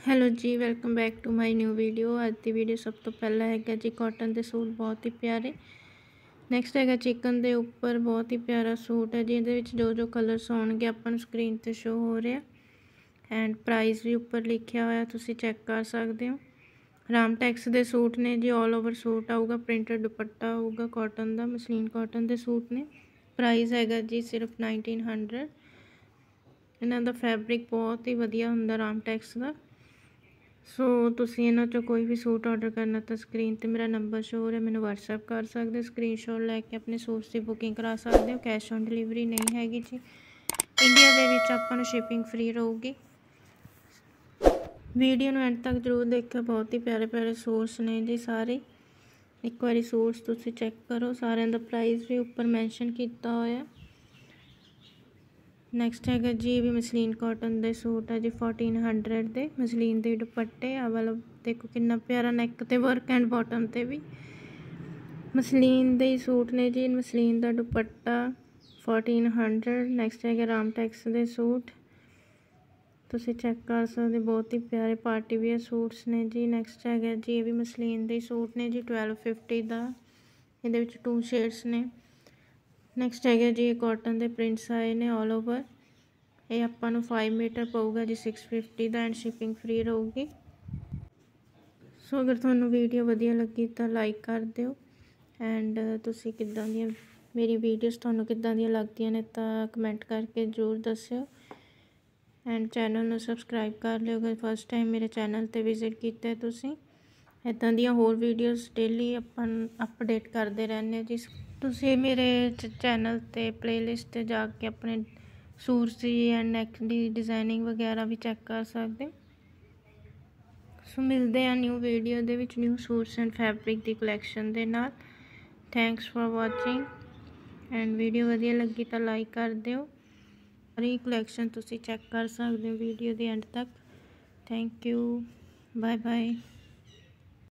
Hello ji, welcome back to my new video. अज की video सब तो पहला है जी कॉटन के सूट बहुत ही प्यारे। नैक्सट है चिकन के उपर बहुत ही प्यारा सूट है जी। ये जो जो कलर्स आउणगे अपन स्क्रीन पर शो हो रहा एंड प्राइस भी उपर लिखा हुआ, तुसी चैक कर सकते हो। रामटेक्स के सूट ने जी, ऑल ओवर सूट आऊगा, प्रिंटेड दुपट्टा आऊगा कॉटन का, मसलीन कॉटन के सूट ने। प्राइस है जी सिर्फ 1900। इन्हों का फैब्रिक बहुत ही वधिया हुंदा रामटेक्स का। सो तुसी इन्हां चों कोई भी सूट ऑर्डर करना तो स्क्रीन ते मेरा नंबर शो हो रहा, मैंने व्हाट्सएप कर सकते, स्क्रीनशॉट लैके अपने सूट्स की बुकिंग करा सकते हो। कैश ऑन डिलीवरी नहीं हैगी जी। इंडिया दे विच आपां नूं शिपिंग फ्री रहूगी। वीडियो नूं एंड तक जरूर देखियो, बहुत ही प्यारे प्यारे सूट्स ने जी सारे। एक बारी सूट्स तुसी चैक करो, सारिਆਂ ਦਾ प्राइस भी उपर मैंशन किया होया। नैक्सट है जी भी मसलीन कॉटन के सूट है जी 1400 के। मसलीन के दुपट्टे आ वाला देखो कितना प्यारा, नैक ते वर्क एंड बॉटम ते भी मसलीन के सूट ने जी। मसलीन का दुपट्टा 1400। नैक्सट है रामटेक्स के सूट, तुसी चेक कर सकते, बहुत ही प्यारे पार्टी वेयर सूट्स ने जी। नैक्सट है जी ये भी मसलीन के सूट ने जी 1250 का। ये 2 शेड्स ने। नैक्सट है जी कॉटन के प्रिंट्स आए ने ऑल ओवर। ये आपां नूं 5 मीटर पऊगा जी 650 का एंड शिपिंग फ्री रहूगी। सो अगर तुहानूं वीडियो वधिया लगी तो लाइक कर दिओ एंड तुसी किद्दां दी मेरी वीडियोज़ तुहानूं किद्दां दी लगदियां ने तो कमेंट करके जरूर दस्सिओ एंड चैनल नूं सबसक्राइब कर लिओ अगर फस्ट टाइम मेरे चैनल ते विजिट कीता है तुसी। इदां दियां होर वीडियोज़ डेली अपन अपडेट करते रहने जी। तुसी मेरे चैनल ते प्लेलिस्ट ते जाके अपने सूट्स की एंड नैक की डिज़ाइनिंग वगैरह भी चैक कर सकते हो। सो मिलते हैं न्यू वीडियो दे विच न्यू सूट्स एंड फैब्रिक की कलैक्शन दे नाल। Thanks for watching and video वधिया लगी तो लाइक कर दिओ। सारी कलैक्शन तुसी चैक कर सकते हो वीडियो के एंड तक। Thank you, bye bye.